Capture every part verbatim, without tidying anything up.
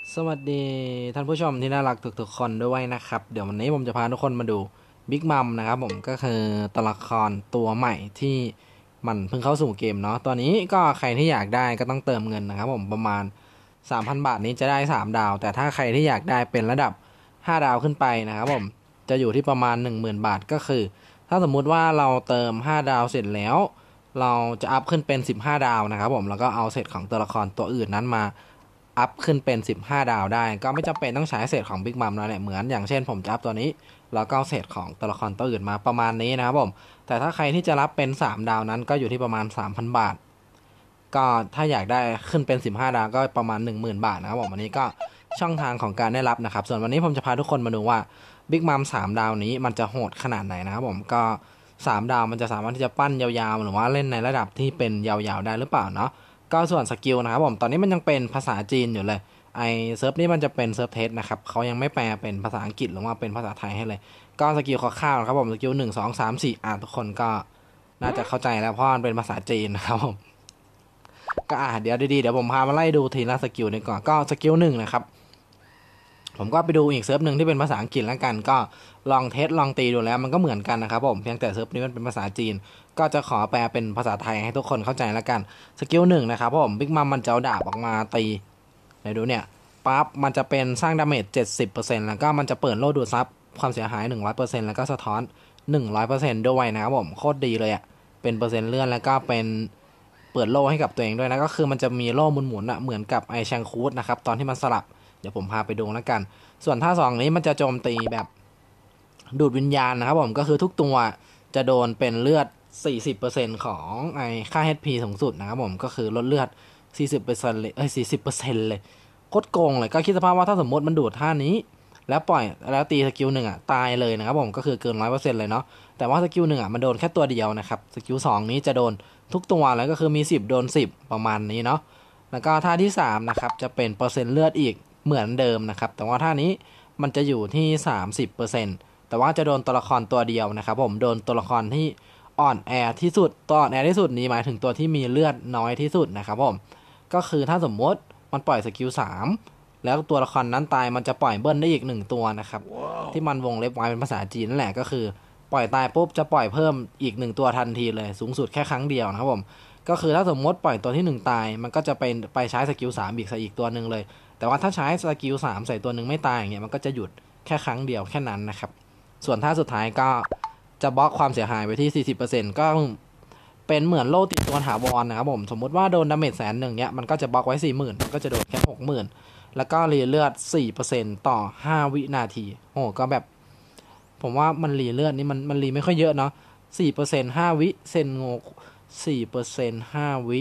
สวัสดีท่านผู้ชมที่น่ารักทุกๆคนด้วยนะครับเดี๋ยววันนี้ผมจะพาทุกคนมาดูบิ๊กมัมนะครับผมก็คือตัวละครตัวใหม่ที่มันเพิ่งเข้าสู่เกมเนาะตัวนี้ก็ใครที่อยากได้ก็ต้องเติมเงินนะครับผมประมาณ สามพัน บาทนี้จะได้สามดาวแต่ถ้าใครที่อยากได้เป็นระดับห้าดาวขึ้นไปนะครับผมจะอยู่ที่ประมาณ หนึ่งหมื่น บาทก็คือถ้าสมมุติว่าเราเติมห้าดาวเสร็จแล้วเราจะอัพขึ้นเป็นสิบห้าดาวนะครับผมแล้วก็เอาเซตของตัวละครตัวอื่นนั้นมาอัพขึ้นเป็นสิบห้าดาวได้ก็ไม่จำเป็นต้องใช้เศษของบิ๊กมัมแล้วแหละเหมือนอย่างเช่นผมจะอัพตัวนี้แล้วก็เอาเศษของตัวละครตัวอื่นมาประมาณนี้นะครับผมแต่ถ้าใครที่จะรับเป็นสามดาวนั้นก็อยู่ที่ประมาณ สามพัน บาทก็ถ้าอยากได้ขึ้นเป็นสิบห้าดาวก็ประมาณ หนึ่งหมื่น บาทนะครับผมอันนี้ก็ช่องทางของการได้รับนะครับส่วนวันนี้ผมจะพาทุกคนมาดูว่าบิ๊กมัมสามดาวนี้มันจะโหดขนาดไหนนะครับผมก็สามดาวมันจะสามารถที่จะปั้นยาวๆหรือว่าเล่นในระดับที่เป็นยาวๆได้หรือเปล่าเนาะก็ส่วนสกิลนะครับผมตอนนี้มันยังเป็นภาษาจีนอยู่เลยไอเซิร์ฟนี้มันจะเป็นเซิร์ฟเทสนะครับเขายังไม่แปลเป็นภาษาอังกฤษหรือว่าเป็นภาษาไทยให้เลยก็สกิลคร่าวๆครับผมสกิลหนึ่งสองสามสี่อ่าทุกคนก็น่าจะเข้าใจแล้วเพราะมันเป็นภาษาจีนนะครับผมก็อ่าเดี๋ยวดีๆเดี๋ยวผมพามาไล่ดูทีละสกิลดีกว่าก็สกิลหนึ่งนะครับผมก็ไปดูอีกเซิร์ฟหนึ่งที่เป็นภาษาอังกฤษแล้วกันก็ลองเทสลองตีดูแล้วมันก็เหมือนกันนะครับผมเพียงแต่เซิร์ฟนี้มันเป็นภาษาจีนก็จะขอแปลเป็นภาษาไทยให้ทุกคนเข้าใจแล้วกันสกิลหนึ่งนะครับผมบิ๊กมัมมันจะเอาดาบออกมาตีไหนดูเนี่ยปั๊บมันจะเป็นสร้างดาเมจ เจ็ดสิบเปอร์เซ็นต์ แล้วก็มันจะเปิดโล่ดูดซับความเสียหาย หนึ่งร้อยเปอร์เซ็นต์ แล้วก็สะท้อน หนึ่งร้อยเปอร์เซ็นต์ ด้วยนะครับผมโคตรดีเลยอะ่ะเป็นเปอร์เซ็นต์เลื่อนแล้วก็เป็นเปิดโล่ให้กับตัวเองด้วยนะก็คือมันจะมีโล่หมุนๆอ่ะเหมือนกับไอแชงคูดนะครับตอนที่มันสลับเดี๋ยวผมพาไปดูแล้วกันส่วนท่าสองนี้มันจะโจมตีแบบดูดวิญญาณนะครับผมก็คือทุกตัวจะโดนเป็นเลือด สี่สิบเปอร์เซ็นต์ ของไอค่า เอช พี สูงสุดนะครับผมก็คือลดเลือด สี่สิบเปอร์เซ็นต์ เลยเอ้ย สี่สิบเปอร์เซ็นต์ เลยโคตรโกงเลยก็คิดสภาพว่าถ้าสมมติมันดูดท่านี้แล้วปล่อยแล้วตีสกิลหนึ่งอ่ะตายเลยนะครับผมก็คือเกิน ร้อยเปอร์เซ็นต์ เลยเนาะแต่ว่าสกิลหนึ่งอ่ะมันโดนแค่ตัวเดียวนะครับสกิลสองนี้จะโดนทุกตัวแล้วก็คือมีสิบโดนสิบประมาณนี้เนาะแล้วก็ท่าที่สามนะครับจะเป็นเปอร์เซ็นต์เลือดอีกเหมือนเดิมนะครับแต่ว่าท่านี้มันจะอยู่ที่ สามสิบเปอร์เซ็นต์ แต่ว่าจะโดนตัวละครตัวเดียวนะครับผมโดนตัวละครที่อ่อนแอที่สุดตัวอ่อนแอที่สุดนี้หมายถึงตัวที่มีเลือดน้อยที่สุดนะครับผมก็คือถ้าสมมติมันปล่อยสกิลสามแล้วตัวละครนั้นตายมันจะปล่อยเบิ้ลได้อีกหนึ่งตัวนะครับ wow. ที่มันวงเล็บไว้เป็นภาษาจีนนั่นแหละก็คือปล่อยตายปุ๊บจะปล่อยเพิ่มอีกหนึ่งตัวทันทีเลยสูงสุดแค่ครั้งเดียวนะครับผมก็คือถ้าสมมติปล่อยตัวที่หนึ่งตายมันก็จะเป็นไปใช้สกิลสามอีกใส่อีกตัวหนึ่งเลยแต่ว่าถ้าใช้สกิลสามใส่ตัวหนึ่งไม่ตายอย่างเงี้ยมันก็จะหยุดแค่ครั้งเดียวแค่นั้นนะครับส่วนท่าสุดท้ายก็จะบล็อกความเสียหายไปที่ สี่สิบเปอร์เซ็นต์ ก็เป็นเหมือนโล่ติดตัวถาวรนะครับผมสมมติว่าโดนดาเมจแสนหนึ่งเนี้ยมันก็จะบล็อกไว้ สี่หมื่น มันก็จะโดนแค่ หกหมื่น แล้วก็รีเลือด สี่เปอร์เซ็นต์ ต่อห้าวินาทีโอ้ก็แบบผมว่ามันรีเลือดนี่มันมันรีไม่ค่อยเยอะเนาะ สี่เปอร์เซ็นต์ ห้าวิเซนโง สี่เปอร์เซ็นต์ ห้าวิ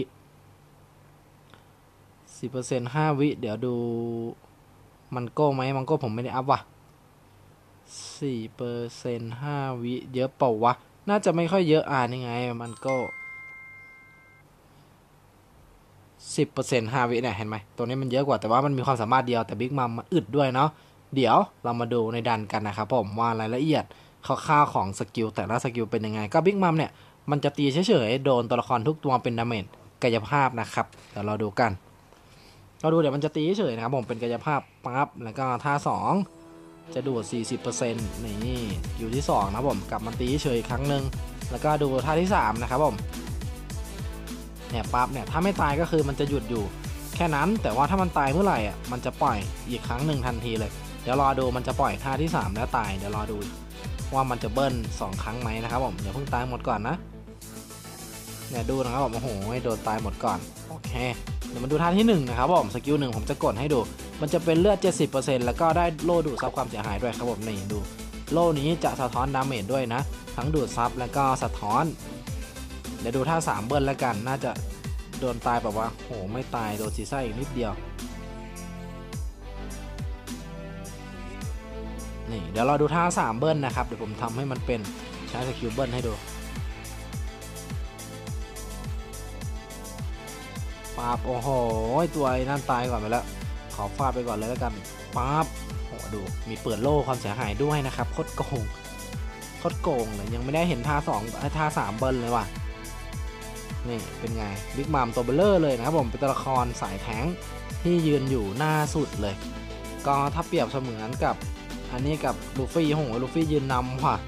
สี่เปอร์เซ็นต์ ห้าวิเดี๋ยวดูมันโก้ไหมมันโก้ผมไม่ได้อัพว่ะ สี่เปอร์เซ็นต์ ห้าวิเยอะเปล่าวะน่าจะไม่ค่อยเยอะอ่านี่ไงมันก็ สิบเปอร์เซ็นต์ ห้าวิเนี่ยเห็นไหมตัวนี้มันเยอะกว่าแต่ว่ามันมีความสามารถเดียวแต่บิ๊กมัมมันอึดด้วยเนาะเดี๋ยวเรามาดูในดันกันนะครับผมว่ารายละเอียดคร่าวๆของสกิลแต่ละสกิลเป็นยังไงก็บิ๊กมัมเนี่ยมันจะตีเฉยๆโดนตัวละครทุกตัวเป็นดาเมจกายภาพนะครับเดี๋ยวเราดูกันเราดูเดี๋ยวมันจะตีเฉยๆนะครับผมเป็นกายภาพปั๊บแล้วก็ท่าสองจะดูด สี่สิบเปอร์เซ็นต์ นี่อยู่ที่สองนะผมกลับมาตีเฉยอีกครั้งหนึ่งแล้วก็ดูท่าที่สามนะครับผมเนี่ยปั๊บเนี่ยถ้าไม่ตายก็คือมันจะหยุดอยู่แค่นั้นแต่ว่าถ้ามันตายเมื่อไหร่อ่ะมันจะปล่อยอีกครั้งหนึ่งทันทีเลยเดี๋ยวรอดูมันจะปล่อยท่าที่สามแล้วตายเดี๋ยวรอดูว่ามันจะเบิ้ลสองครั้งไหมนะครับผมเดี๋ยวเพิ่งตายหมดก่อนนะเนี่ยดูนะครับผมโอ้โหโดนตายหมดก่อนโอเคเดี๋ยวมาดูท่าที่หนึ่งนะครับผมสกิลหนึ่งผมจะกดให้ดูมันจะเป็นเลือด เจ็ดสิบเปอร์เซ็นต์ แล้วก็ได้โล่ดูดซับความเสียหายด้วยครับผมนี่ดูโล่นี้จะสะท้อนดาเมจด้วยนะทั้งดูดซับแล้วก็สะท้อนเดี๋ยวดูท่าสามเบิ้ลแล้วกันน่าจะโดนตายแบบว่าโหไม่ตายโดนซีซ่าอีกนิดเดียวนี่เดี๋ยวเราดูท่าสามเบิ้ลนะครับเดี๋ยวผมทำให้มันเป็นใช้สกิลเบิ้ลให้ดูปั๊บโอ้โหตัวนั่นตายก่อนไปแล้วขอฟาดไปก่อนเลยแล้วกันปั๊บโอ้ดูมีเปิดโล่ความเสียหายด้วยนะครับโคตรโกงโคตรโกงเลยยังไม่ได้เห็นท่าสองท่าสามเบิ้ลเลยว่ะนี่เป็นไงบิ๊กมัมตัวเบลเลอร์เลยนะครับผมเป็นตัวละครสายแท้งที่ยืนอยู่หน้าสุดเลยก็ถ้าเปรียบเสมือนกับอันนี้กับลูฟี่โหลูฟี่ยืนนำว่ะ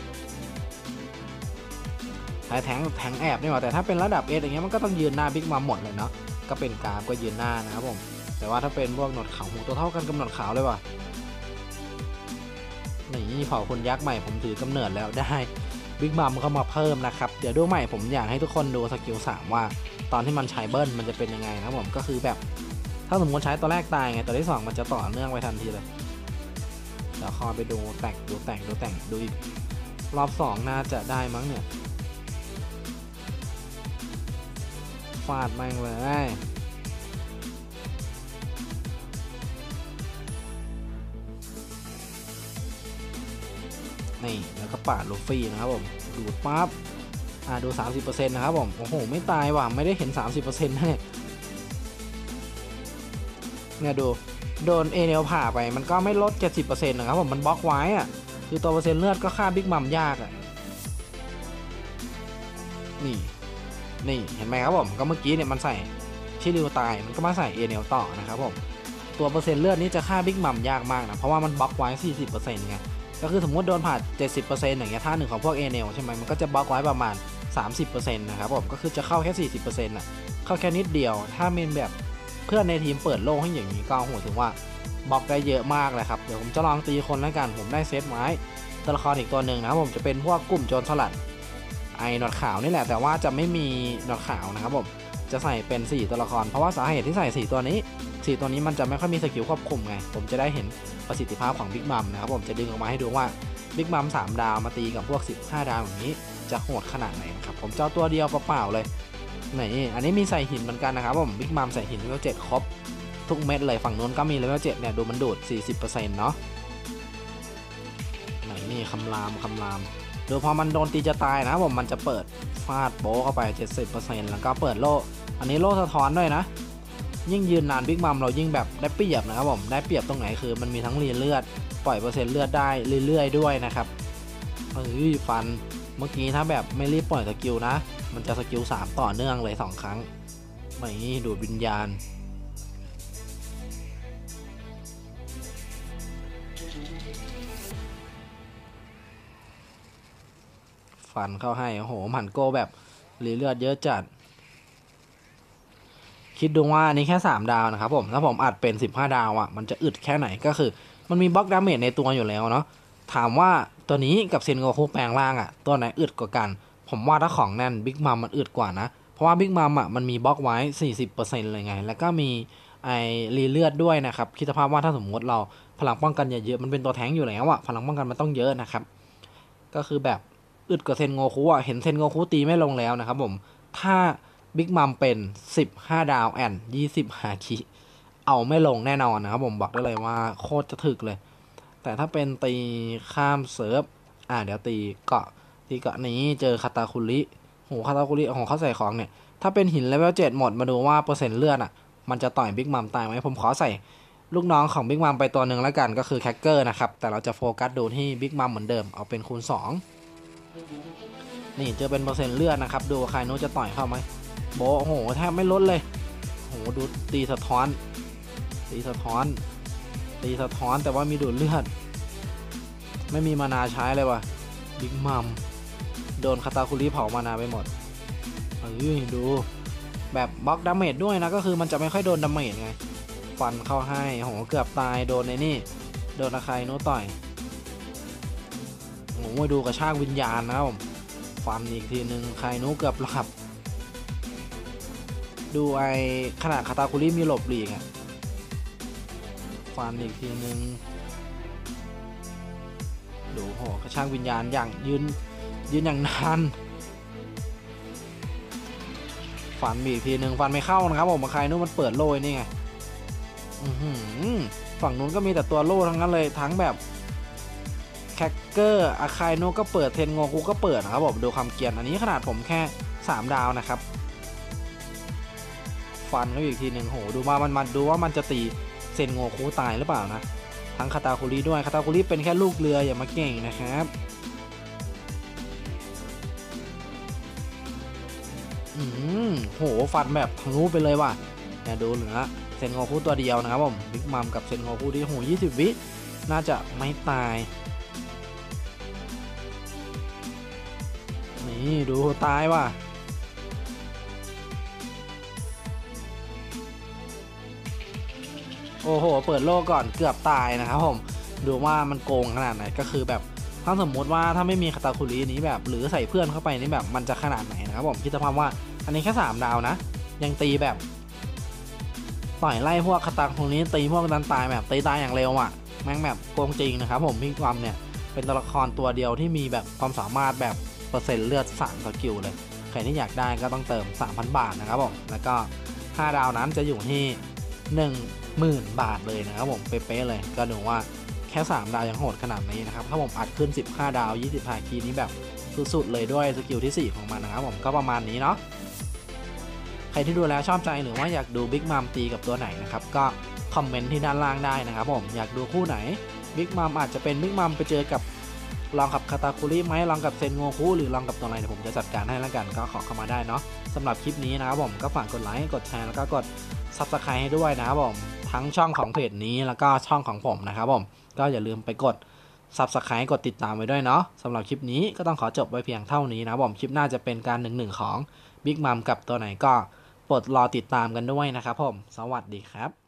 สายแทงแทงแอบนี่หว่าแต่ถ้าเป็นระดับเอสอย่างเงี้ยมันก็ต้องยืนหน้าบิ๊กมัมหมดเลยเนาะก็เป็นกราฟก็ยืนหน้านะครับผมแต่ว่าถ้าเป็นพวกหนวดขาวหูตัวเท่ากันกับหนวดขาวเลยว่ะนี่เผ่าคนยักษ์ใหม่ผมถือกำเนิดแล้วได้บิ๊กมัมเข้ามาเพิ่มนะครับเดี๋ยวดูใหม่ผมอยากให้ทุกคนดูสกิลสามว่าตอนที่มันใช้เบิ้ลมันจะเป็นยังไงนะผมก็คือแบบถ้าสมมติใช้ตัวแรกตายไงตัวที่สองมันจะต่อเนื่องไปทันทีเลยเดี๋ยวคอยไปดูแต่งดูแต่งดูแต่งดูอีกรอบสองน่าจะได้มั้งเนี่ยฟาดแม่งเลยนี่แล้วก็ปาดลูฟี่นะครับผมดูปั๊บอ่าดู สามสิบเปอร์เซ็นต์ นะครับผมโอ้โหไม่ตายว่ะไม่ได้เห็น สามสิบเปอร์เซ็นต์ เนี่ยเนี่ยดูโดนเอเนลผ่าไปมันก็ไม่ลด เจ็ดสิบเปอร์เซ็นต์ นะครับผมมันบล็อกไว้อะคือตัวเปอร์เซ็นต์เลือดก็ฆ่าบิ๊กมัมยากอ่ะนี่นี่เห็นไหมครับผมก็เมื่อกี้เนี่ยมันใส่ชิริวตายมันก็มาใส่เอเนลต่อนะครับผมตัวเปอร์เซ็นต์เลือดนี้จะฆ่าบิ๊กมัมยากมากนะเพราะว่ามันบล็อกไว้ สี่สิบเปอร์เซ็นต์ ไงก็คือสมมติโดนผ่า เจ็ดสิบเปอร์เซ็นต์ อย่างเงี้ยท่าหนึ่งของพวกเอเนลใช่ไหมมันก็จะบล็อกไว้ประมาณ สามสิบเปอร์เซ็นต์ นะครับผมก็คือจะเข้าแค่ สี่สิบเปอร์เซ็นต์ น่ะเข้าแค่นิดเดียวถ้าเมนแบบเพื่อนในทีมเปิดโล่ให้อย่างนี้ก็โหถึงว่าบล็อกได้เยอะมากเลยครับเดี๋ยวผมจะลองตีคนแล้วกันผมได้เซตไว้ตัวละครอีกตัวหนึ่งนะครับผมจะเป็นพวกกลุ่มโจรสลัดไอหนวดขาวนี่แหละแต่ว่าจะไม่มีหนวดขาวนะครับผมจะใส่เป็นสี่ตัวละครเพราะว่าสาเหตุที่ใส่สี่ตัวนี้สี่ตัวนี้มันจะไม่ค่อยมีสกิลควบคุมไงผมจะได้เห็นประสิทธิภาพของบิ๊กมัมนะครับผมจะดึงออกมาให้ดูว่าบิ๊กมัมสามดาวมาตีกับพวกสิบห้าดาวอย่างนี้จะโหดขนาดไหนนะครับผมเจ้าตัวเดียวเปล่าๆเลยนี่อันนี้มีใส่หินเหมือนกันนะครับผมบิ๊กมัมใส่หินเลเวลเจ็ดครบทุกเม็ดเลยฝั่งนู้นก็มีเลเวลเจ็ดเนี่ยดูมันดูด สี่สิบเปอร์เซ็นต์ เนาะไหนนี่คำรามคำรามดูพอมันโดนตีจะตายนะผมมันจะเปิดฟาดโบเข้าไป เจ็ดสิบเปอร์เซ็นต์ แล้วก็เปิดโล่อันนี้โล่สะท้อนด้วยนะยิ่งยืนนานบิ๊กมัมเรายิ่งแบบได้เปรียบนะครับผมได้เปรียบตรงไหนคือมันมีทั้งรีเลือดปล่อยเปอร์เซ็นต์เลือดได้เรื่อยๆด้วยนะครับเฮ้ยฟันเมื่อกี้ถ้าแบบไม่รีบปล่อยสกิลนะมันจะสกิลสามต่อเนื่องเลยสองครั้งนี่ดูดวิญญาณฟันเข้าให้โอ้โหหมันโกแบบรีเลือดเยอะจัดคิดดูว่านี่แค่สามดาวนะครับผมถ้าผมอัดเป็นสิบห้าดาวอ่ะมันจะอึดแค่ไหนก็คือมันมีบล็อกดาเมจในตัวอยู่แล้วเนาะถามว่าตัวนี้กับเซนโกคุแปลงร่างอ่ะตัวไหนอึดกว่ากันผมว่าถ้าของแน่นบิ๊กมัมมันอึดกว่านะเพราะว่าบิ๊กมัมอ่ะมันมีบล็อกไว้ สี่สิบเปอร์เซ็นต์ เลยไงแล้วก็มีไอรีเลือดด้วยนะครับคิดสภาพว่าถ้าสมมติเราพลังป้องกันเยอะๆมันเป็นตัวแท้งอยู่แล้วอ่ะพลังป้องกันมันต้องเยอะนะครับก็คือแบบอึดกว่าเซนโกคุอ่ะเห็นเซนโกคุตีไม่ลงแล้วนะครับผมถ้าบิ๊กมัมเป็นสิบห้าดาวแอนยี่สิบฮาคิเอาไม่ลงแน่นอนนะครับผมบอกได้เลยว่าโคตรจะถึกเลยแต่ถ้าเป็นตีข้ามเซิร์ฟอ่าเดี๋ยวตีเกาะตีเกาะนี้เจอคาตาคุริโหคาตาคุริของเขาใส่ของเนี่ยถ้าเป็นหินเลเวลเจ็ดหมดมาดูว่าเปอร์เซ็นต์เลือดอ่ะมันจะต่อยบิ๊กมัมตายไหมผมขอใส่ลูกน้องของบิ๊กมัมไปตัวหนึ่งแล้วกันก็คือแคคเกอร์นะครับแต่เราจะโฟกัสดูที่บิ๊กมัมเหมือนเดิมเอาเป็นคูณสองนี่เจอเป็นเปอร์เซ็นต์เลือดนะครับดูใครโน้จะต่อยเข้าไหมโบโอ้โหแทบไม่ลดเลยโหดูตีสะท้อนตีสะท้อนตีสะท้อนแต่ว่ามีดูดเลือดไม่มีมานาใช้เลยว่ะบิ๊กมัมโดนคาตาคุริเผามานาไปหมดเอ้ยดูแบบบล็อกดาเมจด้วยนะก็คือมันจะไม่ค่อยโดนดาเมจไงฟันเข้าให้โหเกือบตายโดนในนี่โดนอาคายโน้ต่อยโหดูกระชากวิญญาณนะผมฟันอีกทีนึงใครโน้เกือบหลับดูไอขนาดคาตาคุริมีหลบหลีกอ่ะฟันอีกทีนึงดูโหกระชากวิญญาณอย่างยืนยืนอย่างนานฟันมีอีกทีนึงฟันไม่เข้านะครับผมมาใครนู้นมันเปิดโล่นี่ไงฝั่งนู้นก็มีแต่ตัวโล่ทั้งนั้นเลยทั้งแบบแคคเกอร์อาคายโนก็เปิดเทนโงคุก็เปิดนะครับผมดูความเกรียนอันนี้ขนาดผมแค่สามดาวนะครับฟันก็อีกทีหนึ่งโหดูมามันมันดูว่ามันจะตีเซนโงคุตายหรือเปล่านะทั้งคาตาคุริด้วยคาตาคุริเป็นแค่ลูกเรืออย่ามาเก่งนะครับอืมโหฟันแบบทะลุไปเลยว่ะเนี่ยดูเหลือเซนโงคุตัวเดียวนะครับผมบิ๊กมัมกับเซนโงคุที่โหยี่สิบวิน่าจะไม่ตายนี่ดูตายว่ะโอ้โหเปิดโลกก่อนเกือบตายนะครับผมดูว่ามันโกงขนาดไหนก็คือแบบถ้าสมมุติว่าถ้าไม่มีคาตาคุรินี้แบบหรือใส่เพื่อนเข้าไปนี่แบบมันจะขนาดไหนนะครับผมคิดสภาพว่าอันนี้แค่สามดาวนะยังตีแบบต่อยไล่พวกคาตาคุริตีพวกดันตายแบบตีตายอย่างเร็วอ่ะแม่งแบบโกงจริงนะครับผมพี่ความเนี่ยเป็นตัวละครตัวเดียวที่มีแบบความสามารถแบบเปอร์เซ็นต์เลือดสามสกิลเลยใครที่อยากได้ก็ต้องเติม สามพัน บาทนะครับผมแล้วก็ห้าดาวนั้นจะอยู่ที่หนึ่งหมื่น บาทเลยนะครับผมเป๊ะๆเลยก็ดูว่าแค่สามดาวยังโหดขนาดนี้นะครับถ้าผมอัดขึ้นสิบห้าดาวยี่สิบห้าคีนี้แบบสุดๆเลยด้วยสกิลที่สี่ของมันนะครับผมก็ประมาณนี้เนาะใครที่ดูแล้วชอบใจหรือว่าอยากดูบิ๊กมัมตีกับตัวไหนนะครับก็คอมเมนต์ที่ด้านล่างได้นะครับผมอยากดูคู่ไหนบิ๊กมัมอาจจะเป็นบิ๊กมัมไปเจอกับลองกับคาตาคุริไหมลองกับเซนโงคุหรือลองกับตัวไหนเดี๋ยวผมจะจัดการให้แล้วกันก็ขอเข้ามาได้เนาะสำหรับคลิปนี้นะครับผมก็ฝากกดไลค์กดแชร์แล้วก็กด ซับสไครบ์ ให้ด้วยนะครับผมทั้งช่องของเพจนี้แล้วก็ช่องของผมนะครับผมก็อย่าลืมไปกด ซับสไครบ์ กดติดตามไว้ด้วยเนาะสำหรับคลิปนี้ก็ต้องขอจบไว้เพียงเท่านี้นะครับผมคลิปหน้าจะเป็นการหนึ่งหนึ่งของบิ๊กมัมกับตัวไหนก็โปรดรอติดตามกันด้วยนะครับผมสวัสดีครับ